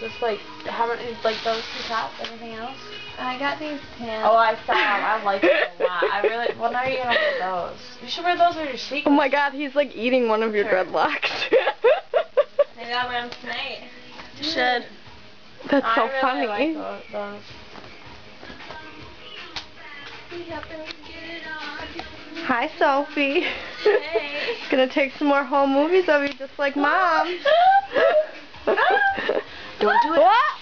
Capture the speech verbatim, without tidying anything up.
just like haven't used like those two tops. Anything else? I got these pants. Oh, I saw them. I like them a lot. I really. When are you gonna wear those? You should wear those with your sneakers. Oh my God, he's like eating one of your sure. dreadlocks. Maybe I'll wear them tonight. You should. That's I so really funny. Like those. those. Hi, Sophie. Hey. Gonna take some more home movies of you, just like Mom. Don't do it. What?